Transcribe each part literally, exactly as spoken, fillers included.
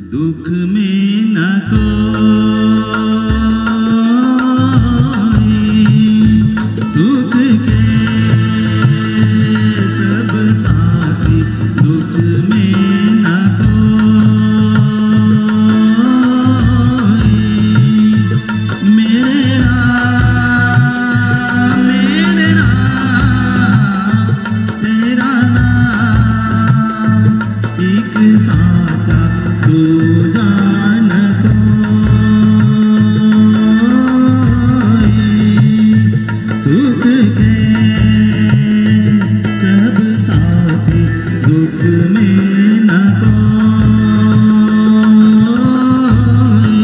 दुख में न कोई, सुख के सब साथी, दुख में न कोई। मेरे राम मेरे राम तेरा नाम एक साचा तू जान कोई, सुख के सब साथी, दुख में न कोई।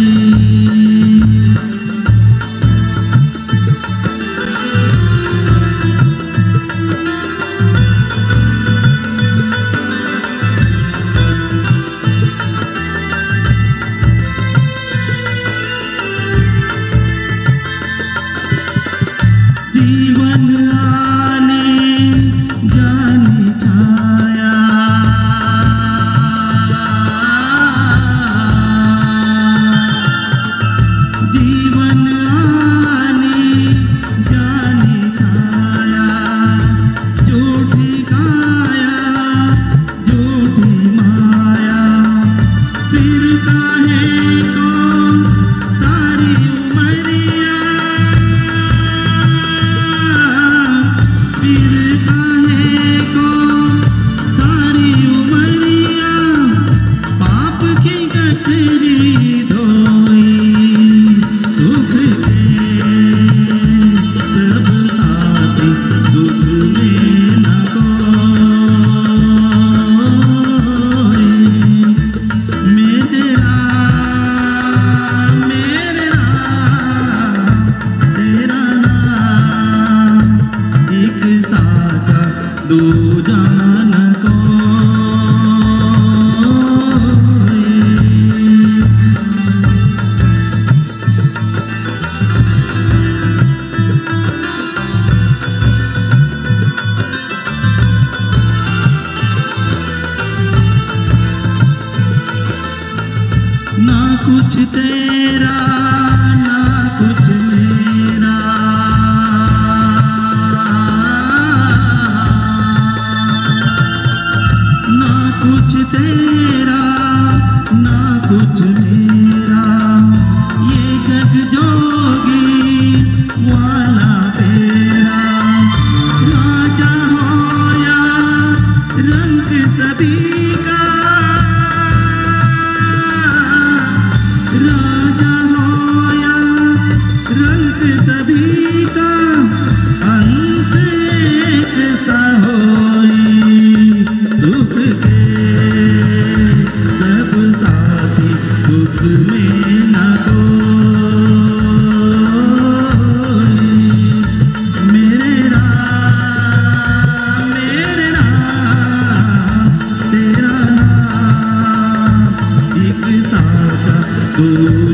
जीवन आने जाने छाया, जीवन आने जाने छाया, झूठी काया झूठी माया, फिर काहे को सारी उमरिया, फिर काहे को सारी उमरिया, पाप की गठरी धोई, सुख के सब साथी, दुख में न कोई। मेरे राम मेरे राम तेरा नाम एक साचा दो जान कोई। ना कुछ तेरा ना कुछ मेरा, ना कुछ तेरा ना कुछ मेरा, ये जग जोगी वाला तेरा, राजा हो या रंग सभी का, राजा हो या रंग सभी का, अंत एक सा होई, सुख के सब साथी, दुख में न कोई। मेरे राम मेरे राम तेरा नाम एक साचा तू